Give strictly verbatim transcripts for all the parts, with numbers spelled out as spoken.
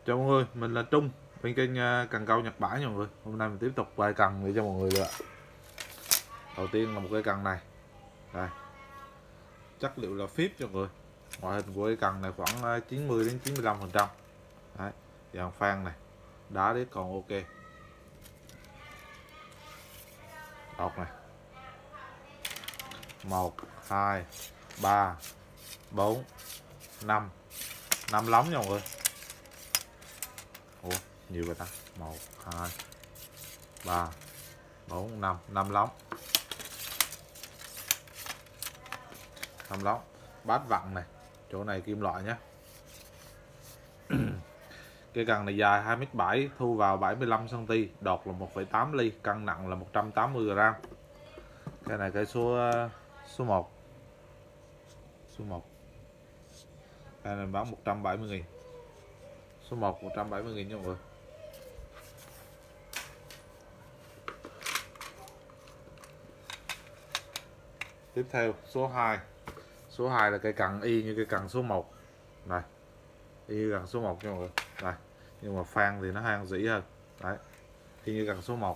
Chào mọi người, mình là Trung bên kênh uh, Cần Câu Nhật Bãi nha mọi người. Hôm nay mình tiếp tục quay cần để cho mọi người lựa. Đầu tiên là một cây cần này. Đây. Chất liệu là phíp cho mọi người. Ngoại hình của cây cần này khoảng chín mươi đến chín mươi lăm phần trăm. Đấy, dàn phan này, đá đít còn ok. Đọc này. một, hai, ba, bốn, năm. năm lóng nha mọi người. Ủa, nhiều vậy ta. một, hai, ba, bốn, năm. năm lóng. năm lóng. Bát vặn này. Chỗ này kim loại nhé. Cây cần này dài hai mét bảy, thu vào bảy mươi lăm xăng ti mét, đọt là một phẩy tám ly, cân nặng là một trăm tám mươi gam. Cây này cây số số một. Số một. Cây này bán một trăm bảy mươi nghìn. Số một một trăm bảy mươi nghìn nha mọi người. Tiếp theo số hai. Số hai là cây cần y như cây cần số một. Này. Y như cần số một nha mọi người. Đây. Nhưng mà phan thì nó hang dĩ hơn. Đấy. Y như cần số một.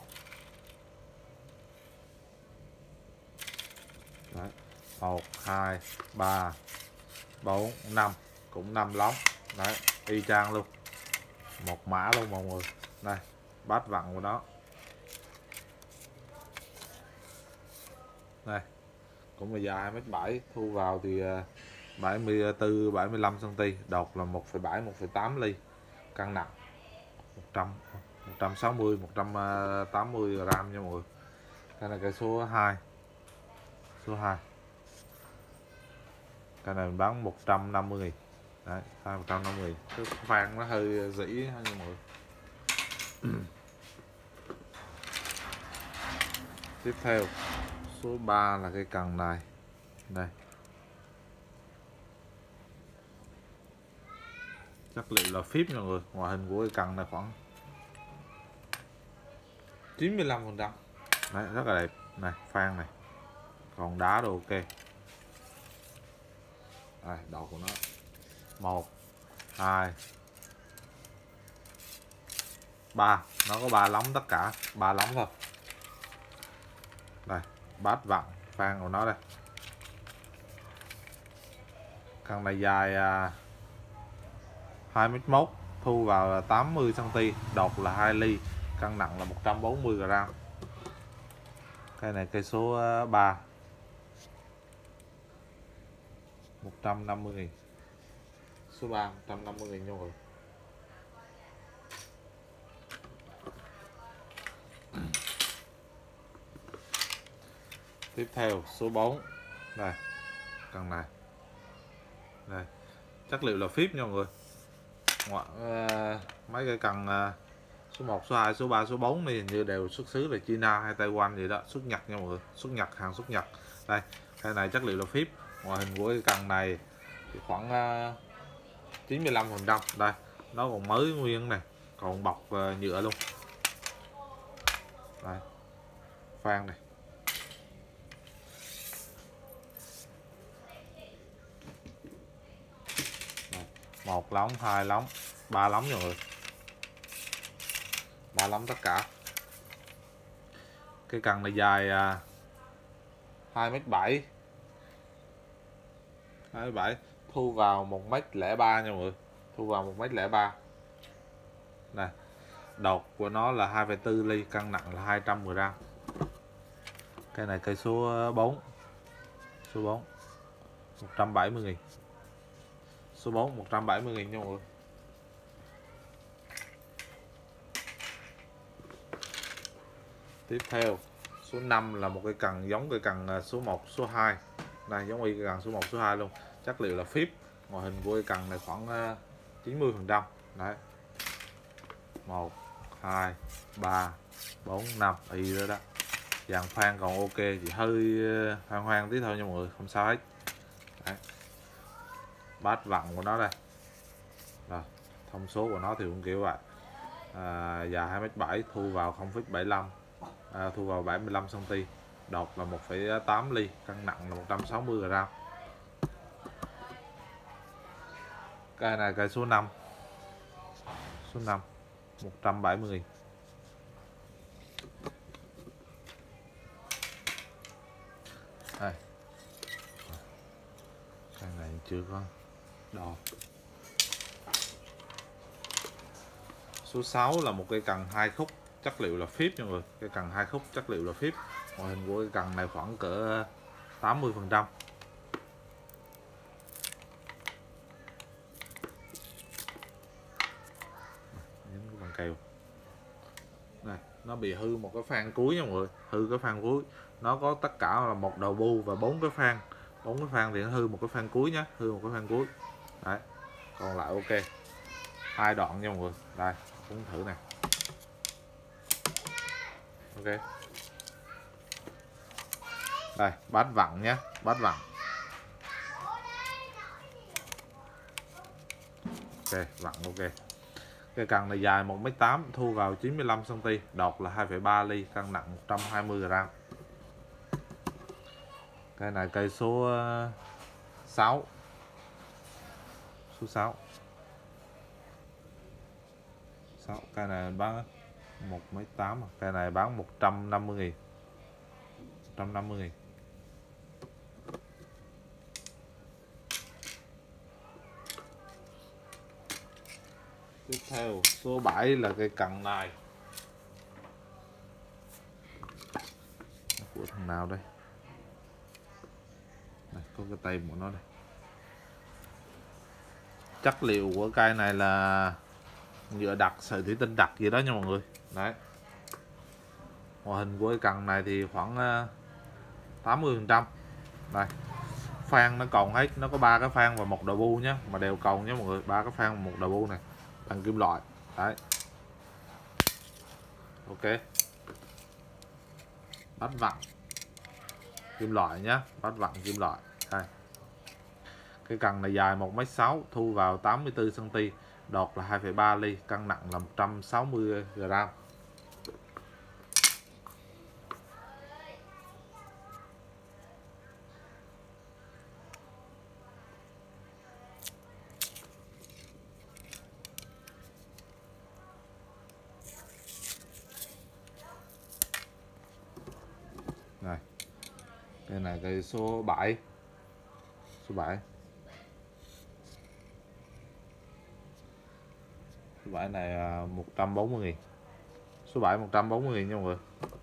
Đấy. một, hai, ba, bốn, năm. Cũng năm lóng. Đấy. Y chang luôn. Một mã luôn mọi người. Đây. Bát vặn của nó. Đây. Cũng là dài hai mét bảy, thu vào thì bảy mươi tư bảy mươi lăm xăng ti mét, đọt là một phẩy bảy một phẩy tám ly, cân nặng một trăm một trăm sáu mươi một trăm tám mươi gram nha mọi người. Cái này cái số hai. Số hai. Cái này mình bán một trăm năm mươi nghìn. Đấy, một trăm năm mươi nghìn. Cái phan nó hơi dĩ hơn nha mọi người. Tiếp theo số ba là cây cần này. Đây. Chất liệu là phíp nha mọi người. Ngoại hình của cây cần này khoảng chín mươi lăm phần trăm. Đấy, rất là đẹp. Này, phan này. Còn đá đồ ok. Đây, đầu của nó. một, hai, ba. Nó có ba lóng tất cả. ba lóng thôi. Đây, bát vặn phan của nó đây. Cần này dài hai mét một, thu vào là tám mươi xăng ti mét, đọt là hai ly, cân nặng là một trăm bốn mươi gram. Cây này cây số ba. một trăm năm mươi nghìn. Số ba một trăm năm mươi nghìn nha mọi người. Tiếp theo số bốn. Đây. Cần này. Đây. Chất liệu là phíp nha mọi người. Ngoại, uh, mấy cái cần uh, số một, số hai, số ba, số bốn này hình như đều xuất xứ là China hay Taiwan gì đó, xuất Nhật nha mọi người, xuất Nhật, hàng xuất Nhật. Đây, cái này chất liệu là phíp. Ngoại hình của cái cần này thì khoảng uh, chín mươi lăm phần trăm. Đây, nó còn mới nguyên này, còn bọc uh, nhựa luôn. Đây. Phan này. Một lóng, hai lóng, ba lóng rồi. ba lóng tất cả. Cái cần này dài à, hai mét bảy. hai mét bảy, thu vào một mét lẻ ba nha mọi người. Thu vào một mét lẻ ba. Này. Đọt của nó là hai phẩy bốn ly, cân nặng là hai trăm gram. Cái này cây số bốn. Số bốn. một trăm bảy mươi nghìn. Số bốn một trăm bảy mươi nghìn nha mọi người. Tiếp theo số năm là một cái cần giống cây cần số một, số hai. Đây, giống y cây cần số một, số hai luôn. Chất liệu là phíp. Ngoại hình của cây cần này khoảng chín mươi phần trăm. Đấy. một, hai, ba, bốn, năm. Y đó đó. Dàn phan còn ok, chỉ hơi hoang hoang tí thôi nha mọi người, không sao hết. Đấy. Bát vặn của nó đây. Rồi, thông số của nó thì cũng kiểu vậy. À, dài hai mét bảy, thu vào không phẩy bảy mươi lăm, à, thu vào bảy mươi lăm xăng ti mét, đọt là một phẩy tám ly, cân nặng là một trăm sáu mươi gram. Cây này cây số năm. số năm một trăm bảy mươi nghìn. Đây. Cái này chưa có đo. Số sáu là một cây cần hai khúc chất liệu là phíp nha mọi người. Cây cần hai khúc chất liệu là phíp. Ngoại hình của cây cần này khoảng cỡ tám mươi phần trăm. Những cái bằng keo. Này, nó bị hư một cái phan cuối nha mọi người, hư cái phan cuối. Nó có tất cả là một đầu bu và bốn cái phan. Bốn cái phan thì nó hư một cái phan cuối nhé, hư một cái phan cuối. Đấy. Còn lại ok. Hai đoạn nha mọi người. Đây, cũng thử nè. Ok. Đây, bát vặn nhé, bát vặn. Ok, vặn ok. Cây cần này dài một mét tám, thu vào chín mươi lăm xăng ti mét, đọt là hai phẩy ba ly, cân nặng một trăm hai mươi gam. Cây này cây số sáu. Số sáu. sáu. Cây này bán một mét tám, cây này bán một trăm năm mươi nghìn. một trăm năm mươi nghìn. Tiếp theo số bảy là cây cần này. Của thằng nào đây? Đây, có cái tay của nó đây. Chất liệu của cây này là nhựa đặc, sợi thủy tinh đặc gì đó nha mọi người. Đấy. Ngoại hình của cây cần này thì khoảng tám mươi phần trăm. Đây. Phan nó còn hết, nó có ba cái phan và một đầu bu nhé, mà đều còn nhé mọi người, ba cái phan và một đầu bu này bằng kim loại. Đấy. Ok. Bát vặn kim loại nhé, bát vặn kim loại. Đây. Cái cần này dài một mét sáu, thu vào tám mươi tư xăng ti mét, đọt là hai phẩy ba ly, cân nặng là một trăm sáu mươi gam. Này. Cây này cây số bảy. Số bảy. Số bảy này một trăm bốn mươi nghìn. Số bảy một trăm bốn mươi nghìn nha mọi người.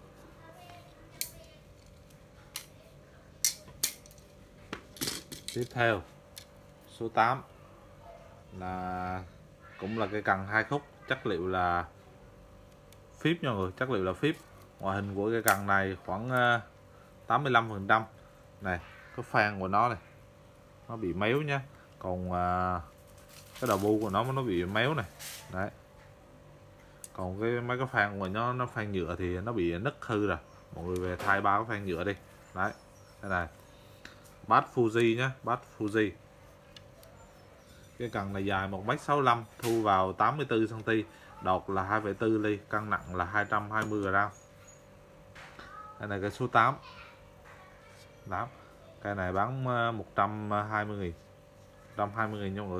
Tiếp theo số tám là cũng là cây cần hai khúc, chất liệu là phíp nha mọi người, chất liệu là phíp. Ngoại hình của cây cần này khoảng tám mươi lăm phần trăm. Này, cái phan của nó này nó bị méo nhá, còn cái đầu bu của nó nó bị méo này. Đấy. Còn cái mấy cái phan của nó nó phan nhựa thì nó bị nứt hư rồi, mọi người về thay ba cái phan nhựa đi. Đấy, đây này, bát Fuji nhá, bát Fuji. Cái cần này dài một mét sáu mươi lăm, thu vào tám mươi tư xăng ti mét, đọt là hai phẩy bốn ly, cân nặng là hai trăm hai mươi gam. Đây này cái số tám. Đó. Cái này bán một trăm hai mươi nghìn. một trăm hai mươi nghìn nha mọi người.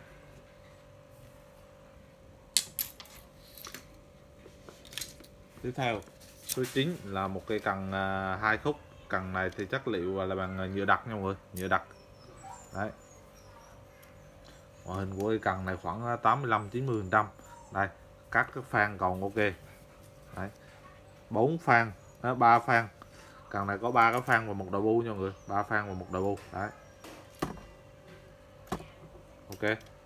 Tiếp theo số chín là một cây cần hai khúc. Cần này thì chất liệu là bằng nhựa đặc nha mọi người, nhựa đặc. Đấy. Ngoại hình của cây cần này khoảng tám mươi lăm chín mươi phần trăm. Đây, các cái phan còn ok. Đấy. bốn phan, ba phan. Cần này có ba cái phan và một đầu bu nha mọi người, ba phan và một đầu bu. Đấy. Ok.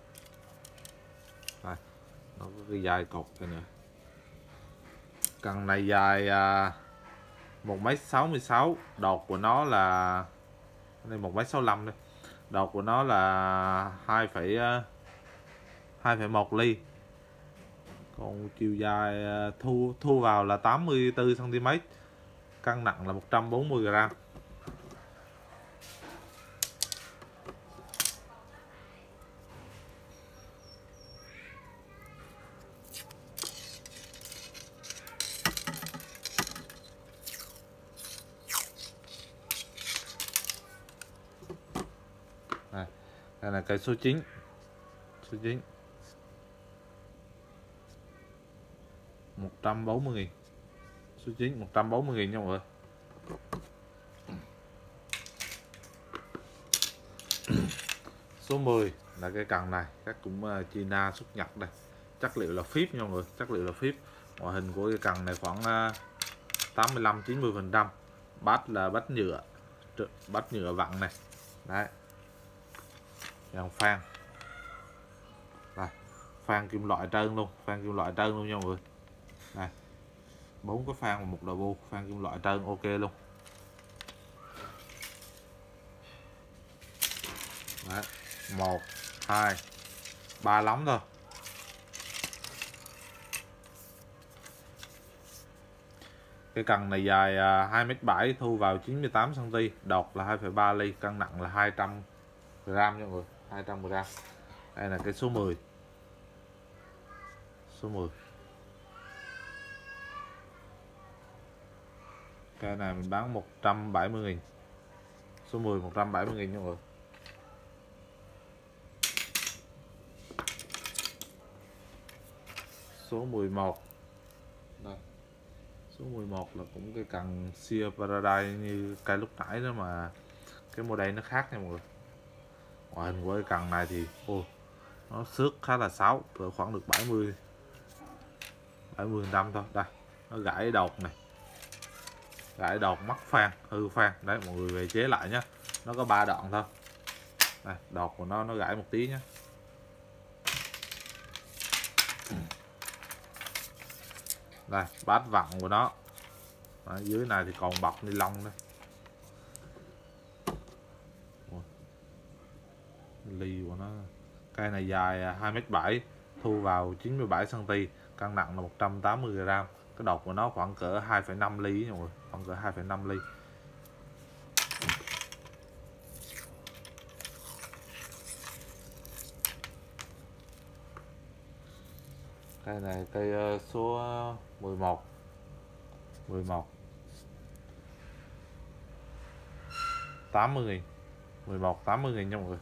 Đây. Nó có cái dài cột này nữa. Cần này dài một mét sáu mươi sáu, đọt của nó là đây một mét sáu mươi lăm đây. Đọt của nó là hai phẩy một ly. Còn chiều dài thu thu vào là tám mươi tư xăng ti mét, cân nặng là một trăm bốn mươi gam. Đây là cây số chín. Số chín. một trăm bốn mươi nghìn. Số chín một trăm bốn mươi nghìn nha mọi người. Số mười là cái cần này, các cũng uh, China xuất Nhật đây. Chất liệu là phíp nha mọi người, chất liệu là phíp. Ngoại hình của cái cần này khoảng uh, tám mươi lăm chín mươi phần trăm. Bát là bát nhựa, bát nhựa vặn này. Đấy. Dàn phan. Đây, phan kim loại trơn luôn, phan kim loại trơn luôn nha mọi người. Đây. Bốn cái phan và một đầu bu, phan kim loại trơn ok luôn. Đấy. một hai ba lóng thôi. Cái cần này dài hai mét bảy, thu vào chín mươi tám xăng ti mét, đọt là hai phẩy ba ly, cân nặng là hai trăm gram nha mọi người, hai trăm gram. Đây là cái số mười. Số mười. Cái này mình bán một trăm bảy mươi nghìn. Số mười một trăm bảy mươi nghìn nha mọi người. Số mười một. Đây. Số mười một là cũng cái cần Sea Paradise như cái lúc nãy đó, mà cái model nó khác nha mọi người. Ngoại hình của cái cần này thì ô, nó xước khá là xấu, cỡ khoảng được bảy mươi bảy mươi phần trăm thôi. Đây, nó gãy đột này, gãy đột mắc phan, hư phan. Đấy, mọi người về chế lại nhé. Nó có ba đoạn thôi. Đây, đột của nó nó gãy một tí nhé. Đây, bát vặn của nó. Đấy, dưới này thì còn bọc ni lông đây. Ly của nó. Cây này dài hai mét bảy, thu vào chín mươi bảy xăng ti mét, cân nặng là một trăm tám mươi gram. Cái đột của nó khoảng cỡ hai phẩy năm ly nha mọi người, khoảng cỡ hai phẩy năm ly. Cây này cây số mười một. mười một. tám mươi nghìn. mười một tám mươi nghìn nha mọi người.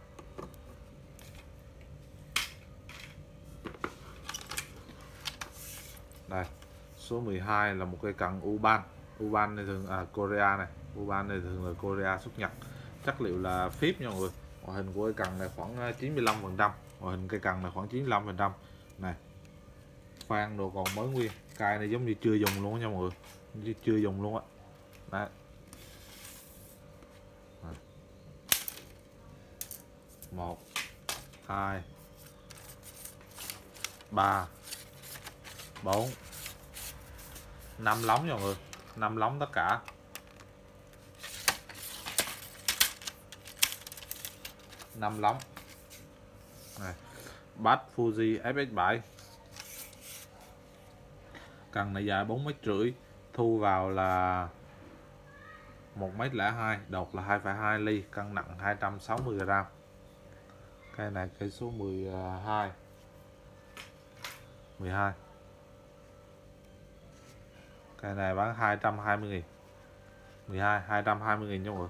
Đây, số mười hai là một cây cần Uban. Uban này thường à, Korea này, Uban này thường là Korea xuất Nhật. Chất liệu là phíp nha mọi người. Ngoại hình của cây cần này khoảng chín mươi lăm phần trăm. Ngoại hình cây cần này khoảng chín mươi lăm phần trăm. Này. Phan đồ còn mới nguyên. Cây này giống như chưa dùng luôn nha mọi người. Như chưa dùng luôn á. Đấy. một hai ba bốn năm lóng nha mọi người, năm lóng tất cả. năm lóng. Này, bát Fuji ép ét bảy. Cần này dài bốn mét rưỡi, thu vào là một mét lẻ hai, đột là hai phẩy hai ly, cân nặng hai trăm sáu mươi gram. Cây này cây số mười hai. mười hai. Cây này bán hai trăm hai mươi nghìn. mười hai hai trăm hai mươi nghìn nha mọi người.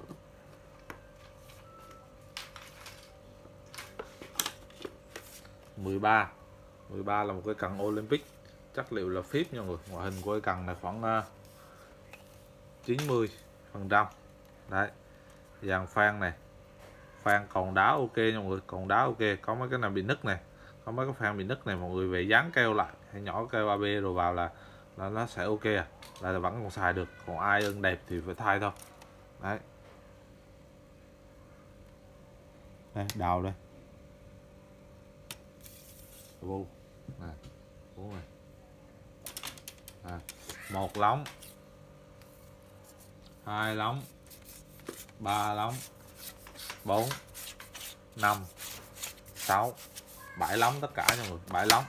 mười ba. mười ba là một cái cần Olympic, chất liệu là phíp nha mọi người. Ngoại hình của cái cần này khoảng chín mươi phần trăm. Đấy. Dàn phan này, phan còn đá ok nha mọi người, còn đá ok. Có mấy cái nào bị nứt này, có mấy cái phan bị nứt này, mọi người về dán keo lại hay nhỏ keo a bê rồi vào là, là nó sẽ ok à, là vẫn còn xài được. Còn ai ưng đẹp thì phải thay thôi. Đấy. Đây, đào đây. Vô. Này. Bốn này. À, một lóng, hai lóng, ba lóng, bốn, năm, sáu, bảy lóng tất cả nha mọi người, bảy lóng.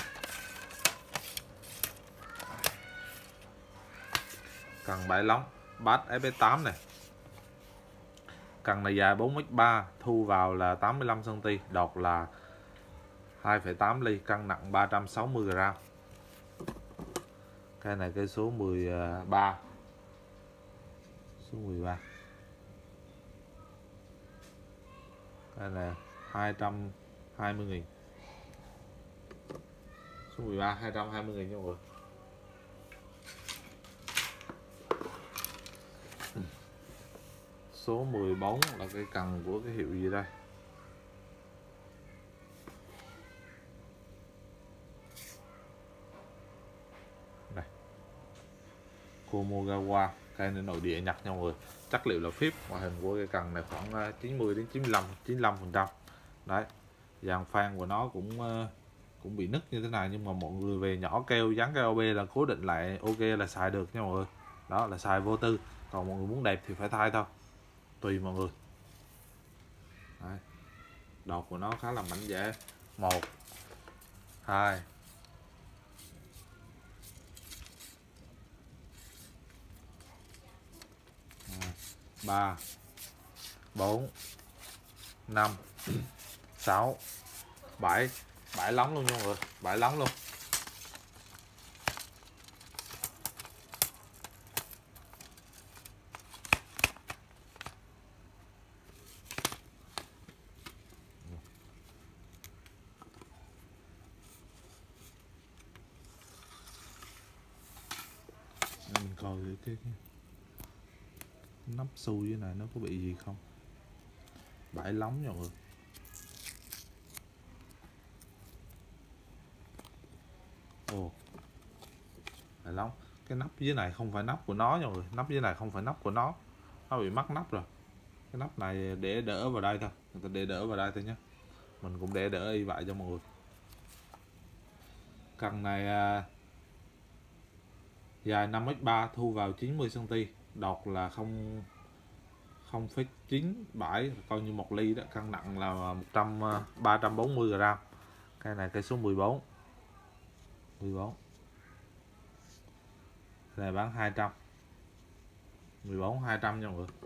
Cần bảy lóng, bát ép ét tám này. Cần này dài bốn mét ba, thu vào là tám mươi lăm xăng ti mét, đọt là hai phẩy tám ly, cân nặng ba trăm sáu mươi gram. Cái này cây số mười ba. Số mười ba. Cái này hai trăm hai mươi nghìn. Số mười ba hai trăm hai mươi nghìn nha mọi người. Số mười bốn là cái cần của cái hiệu gì đây? Đây. Komogawa, cây này nội địa Nhật nha mọi người. Chất liệu là phíp, ngoại hình của cái cần này khoảng chín mươi đến chín mươi lăm, chín mươi lăm phần trăm. Đấy. Dàn phan của nó cũng cũng bị nứt như thế này, nhưng mà mọi người về nhỏ keo dán keo B là cố định lại ok là xài được nha mọi người. Đó là xài vô tư, còn mọi người muốn đẹp thì phải thay thôi, tùy mọi người. Đấy. Đọt của nó khá là mảnh dẻ. Một, hai, ba, bốn, năm, sáu, bảy, bảy lóng luôn nha mọi người, bảy lóng luôn. Mình coi cái, cái, cái nắp xui dưới này nó có bị gì không. Bảy lóng nha mọi người. Ồ, bảy lóng. Cái nắp dưới này không phải nắp của nó nha mọi người, nắp dưới này không phải nắp của nó, nó bị mắc nắp rồi. Cái nắp này để đỡ vào đây thôi, người ta để đỡ vào đây thôi nhé, mình cũng để đỡ y vậy cho mọi người. Cần này à, dài năm x ba, thu vào chín mươi xăng ti mét, đọt là không không phẩy chín bảy, coi như một ly đó. Cân nặng là một trăm ba trăm bốn mươi gram. Cây này cây số mười bốn, mười bốn này bán hai trăm, mười bốn hai trăm nha mọi người.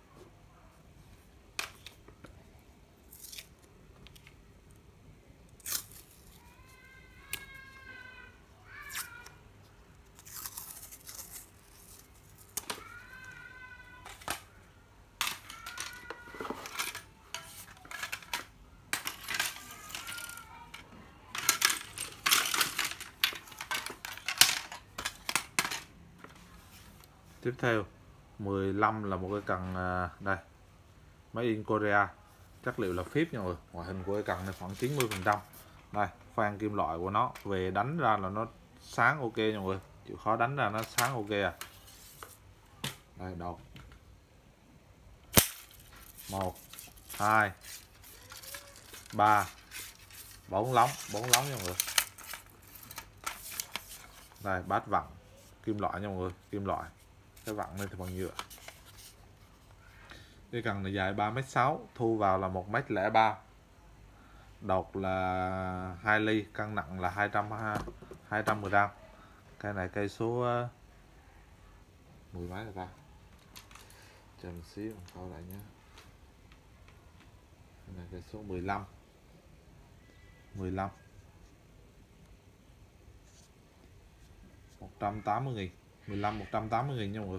Tiếp theo mười lăm là một cái cần đây, Made in Korea, chất liệu là phíp nha mọi người. Ngoại hình của cái cần này khoảng chín mươi phần trăm. Đây, phan kim loại của nó về đánh ra là nó sáng ok nha mọi người, chịu khó đánh ra nó sáng ok à. Đây, đọt một, hai, ba, bốn lóng, bốn lóng nha mọi người. Đây, bát vặn kim loại nha mọi người, kim loại. Cái vặn này thì bằng nhựa. Cái cần này dài ba mét sáu, thu vào là một mét lẻ ba, đọt là hai ly, cân nặng là hai trăm, hai trăm gram. Cây này cây số mười mấy rồi ta, chờ một xíu mình coi lại nhé. Cây này cây số mười lăm, mười lăm, một trăm tám mươi nghìn, mười lăm một trăm tám mươi nghìn nha mọi người.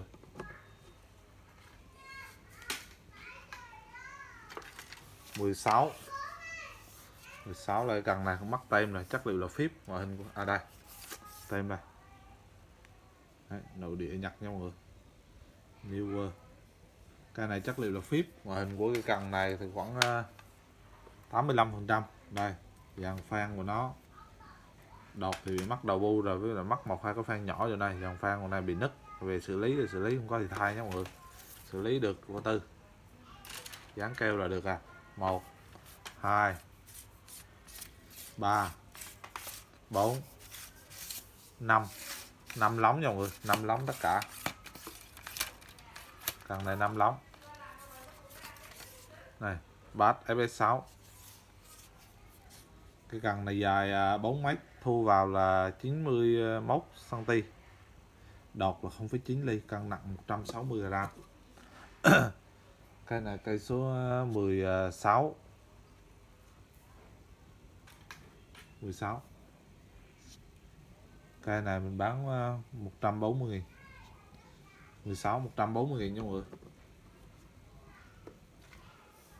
mười sáu, mười sáu là cái cần này không mắc tem này, chất liệu là phíp, ngoại hình của à đây tem đây. Đấy, nội địa Nhật nha mọi người, Newer. Cái này chất liệu là phíp, ngoại hình của cái cần này thì khoảng tám mươi lăm phần trăm. Đây, dàn phan của nó, đọt thì bị mắc đầu bu rồi, với là mắc một hai cái phan nhỏ vào đây, dàn phan của này bị nứt. Về xử lý thì xử lý không có thì thay nha mọi người, xử lý được của tư, dán keo là được à. Một, hai, ba, bốn, năm, năm lóng nha mọi người, năm lóng tất cả. Cần này năm lóng. Này, bát ép ét sáu. Cái cần này dài bốn mét, thu vào là chín mươi mốt xăng ti mét, đọt là không phẩy chín ly, cân nặng một trăm sáu mươi gram. Cái này cây số mười sáu, mười sáu. Cây này mình bán một trăm bốn mươi nghìn, mười sáu một trăm bốn mươi nghìn nha mọi người.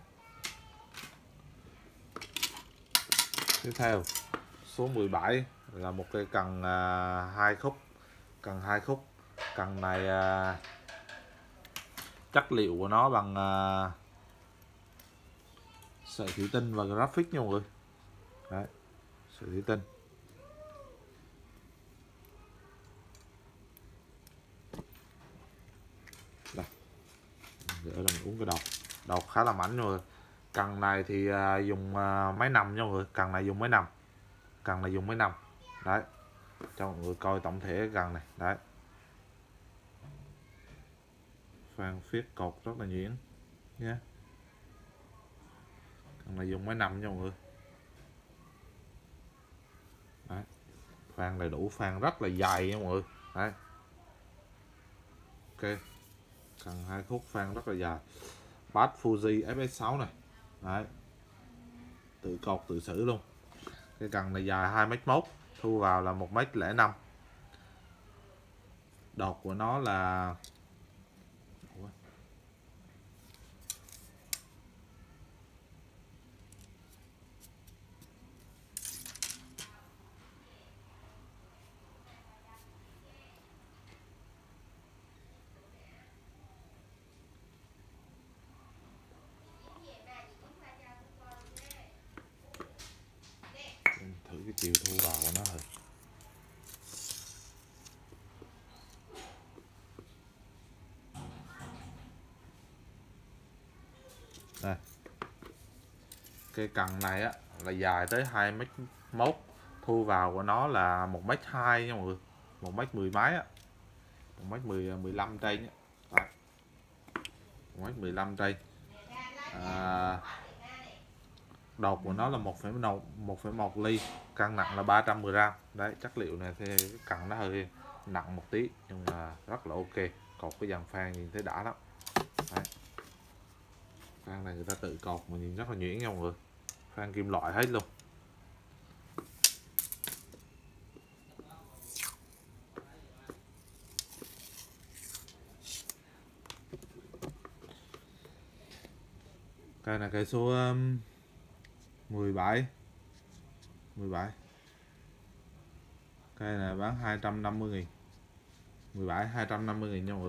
Tiếp theo số mười bảy là một cây cần à, hai khúc, cần hai khúc. Cần này à, chất liệu của nó bằng à, sợi thủy tinh và graphic nha mọi người. Đấy, sợi thủy tinh. Đây, để là mình uống cái đọt, đọt khá là mảnh rồi. Cần này thì à, dùng à, máy nằm nha mọi người, cần này dùng máy nằm, cần này dùng máy nằm. Đấy, cho mọi người coi tổng thể cái cần này. Đấy, phan phiết cột rất là nhuyễn nhé. Cần này dùng máy nằm nha mọi người. Đấy, phan đầy đủ, phan rất là dài nha mọi người. Đấy, ok, cần hai khúc, phan rất là dài. Bass Fuji ép ét sáu này. Đấy, tự cột tự xử luôn. Cái cần này dài hai mét mốt, thu vào là một mét lẻ năm. Đọt của nó là thử cái chiều thu vào của nó thôi. Đây, cây cần này á là dài tới hai mét mốt, thu vào của nó là một mét hai nha mọi người, một mét mười mấy á, một mét mười mười lăm trên á, một mét mười lăm trên. À, đọt của nó là một phẩy một ly, cân nặng là ba trăm mười gam. Đấy, chất liệu này thì cần nó hơi nặng một tí nhưng mà rất là ok. Cột cái dàn phan nhìn thấy đã lắm. Đấy, phan này người ta tự cột mà nhìn rất là nhuyễn nha mọi người, phan kim loại hết luôn. Cây này cây số um, mười bảy mười bảy. Cây này bán hai trăm năm mươi nghìn, mười bảy hai trăm năm mươi nghìn nha mọi người.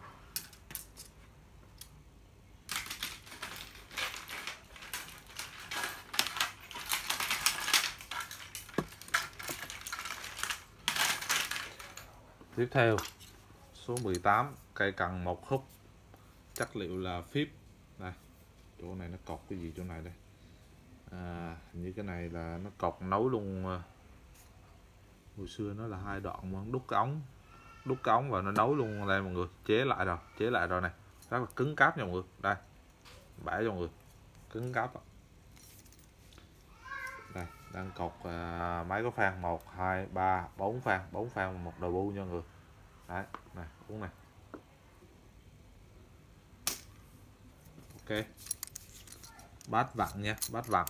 Tiếp theo số mười tám, cây cần một khúc, chất liệu là phíp. Đây, chỗ này nó cột cái gì chỗ này đây, à, như cái này là nó cột nối luôn. Hồi xưa nó là hai đoạn mà đúc cái ống, đúc cái ống và nó nối luôn đây mọi người, chế lại rồi, chế lại rồi này, rất là cứng cáp nha mọi người. Đây, bẻ cho mọi người, cứng cáp đó. Đây, đang cột à, máy có phan một hai ba bốn phan, bốn phan một đầu bu nha mọi người. Đấy, này uống này. Ok, bát vặn nha, bát vặn.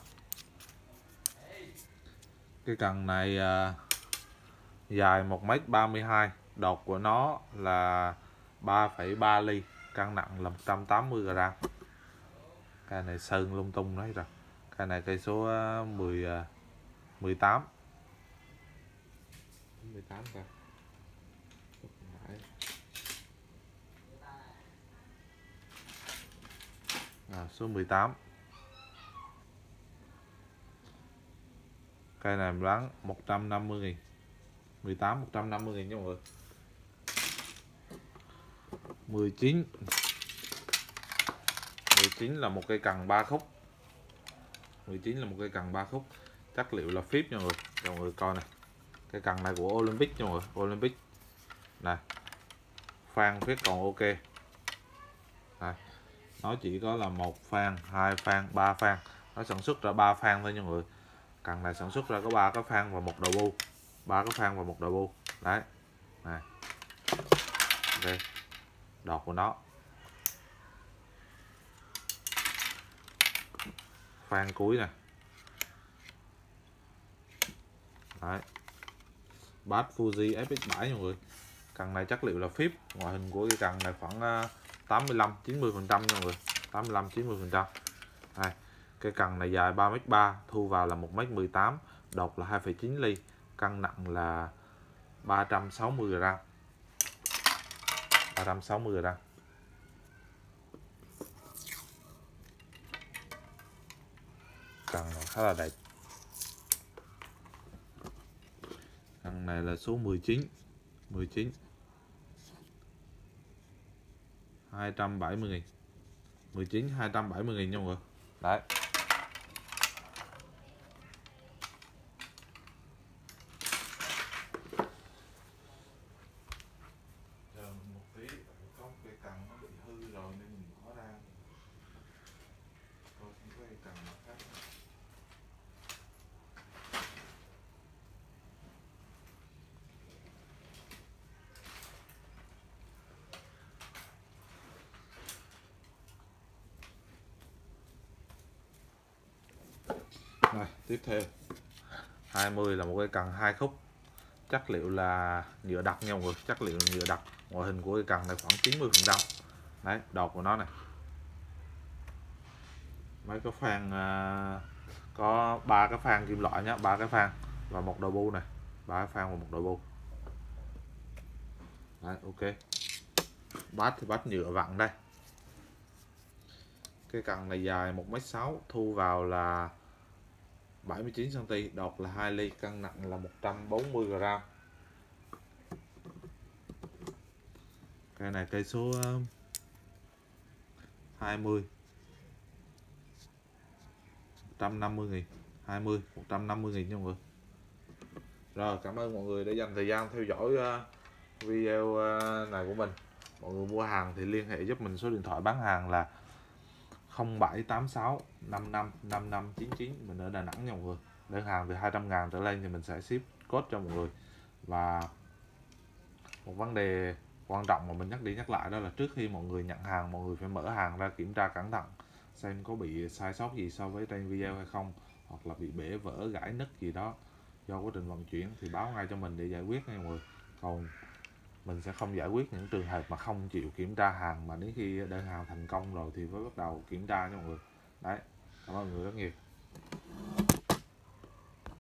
Cái cần này à, dài một mét ba mươi hai, đọt của nó là ba phẩy ba ly, cân nặng là một trăm tám mươi gam. Cây này sơn lung tung đấy rồi. Cây này cây số mười, mười tám. mười tám coi. À, số mười tám. Cây này bán một trăm năm mươi nghìn, mười tám một trăm năm mươi nghìn nha mọi người. mười chín. mười chín là một cây cần ba khúc. mười chín là một cây cần ba khúc, chất liệu là phíp nha mọi người. Cho mọi người coi này. Cây cần này của Olympic nha mọi người, Olympic. Này. Phan phết còn ok. Này. Nó chỉ có là một phan, hai phan, ba phan. Nó sản xuất ra ba phan thôi nha mọi người. Cần này sản xuất ra có ba cái phan và một đầu bu. ba cái phan và một đầu bu. Đấy. Này. Đây. Đọt của nó. Phan cuối nè. Đấy. Bass Fuji ép ích bảy mọi người. Cần này chất liệu là phíp, ngoại hình của cái cần này khoảng tám mươi lăm chín mươi phần trăm nha mọi người, tám mươi lăm chín mươi phần trăm. Đây, cái cần này dài ba mét ba, thu vào là một mét mười tám, đọt là hai phẩy chín ly, cân nặng là ba trăm sáu mươi gram, ba trăm sáu mươi gram. Cần khá là đẹp. Cần này là số mười chín, mười chín, hai trăm bảy mươi nghìn, mười chín hai trăm bảy mươi nghìn nha mọi người. Đấy. Một tí có cái cần nó bị hư rồi nên mình bỏ ra. Coi không có cái cần nào khác. Rồi, tiếp theo hai mươi là một cái cần hai khúc, chất liệu là nhựa đặc nha mọi người, chất liệu nhựa đặc. Ngoại hình của cái cần này khoảng chín mươi phần trăm. Đấy, đọt của nó này. Mấy cái phan uh, có ba cái phan kim loại nhá, ba cái phan và một đầu bu này, ba cái phan và một đầu bu. Đấy, ok. Bát thì bát nhựa vặn đây. Cái cần này dài một mét sáu, thu vào là bảy mươi chín xăng ti mét, đọt là hai ly, cân nặng là một trăm bốn mươi gram. Cây này cây số hai mươi, một trăm năm mươi nghìn, hai mươi, một trăm năm mươi nghìn nha mọi người. Rồi, cảm ơn mọi người đã dành thời gian theo dõi video này của mình. Mọi người mua hàng thì liên hệ giúp mình số điện thoại bán hàng là không bảy tám sáu năm năm năm năm chín chín, mình ở Đà Nẵng nha mọi người. Đơn hàng từ hai trăm ngàn trở lên thì mình sẽ ship code cho mọi người. Và một vấn đề quan trọng mà mình nhắc đi nhắc lại đó là trước khi mọi người nhận hàng, mọi người phải mở hàng ra kiểm tra cẩn thận xem có bị sai sót gì so với trên video hay không, hoặc là bị bể vỡ gãy nứt gì đó do quá trình vận chuyển thì báo ngay cho mình để giải quyết nha mọi người. Còn mình sẽ không giải quyết những trường hợp mà không chịu kiểm tra hàng, mà đến khi đơn hàng thành công rồi thì mới bắt đầu kiểm tra nha mọi người. Đấy, cảm ơn mọi người rất nhiều.